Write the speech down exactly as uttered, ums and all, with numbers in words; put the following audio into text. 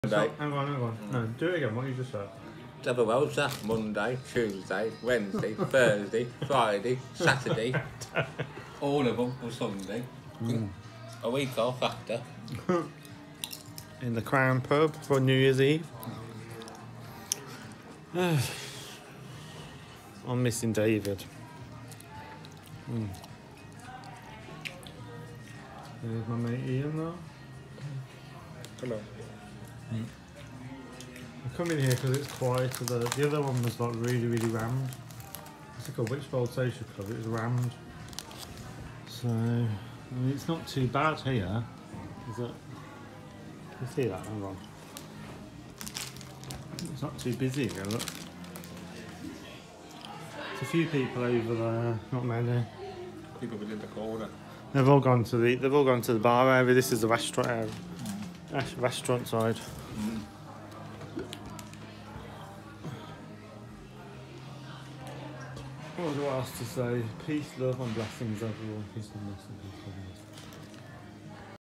Monday. Hang on, hang on. Mm. No, do it again, what you just said. Otherwise, Monday, Tuesday, Wednesday, Thursday, Friday, Saturday. All of them were Sunday. Mm. A week off after. In the Crown pub for New Year's Eve. I'm missing David. Mm. There's my mate Ian now. Hello. Mm. I come in here because it's quieter. The, the other one was like really, really rammed. It's like a Wychbold social club, it was rammed. So, I mean, it's not too bad here, is it? You see that? Hang on. It's not too busy here, look. There's a few people over there, not many. People within the corner. They've all gone to the they've all gone to the bar area. This is the restaurant area. Mm. Restaurant side. Mm. What do I else to say? Peace, love and blessings everyone. Peace and blessings.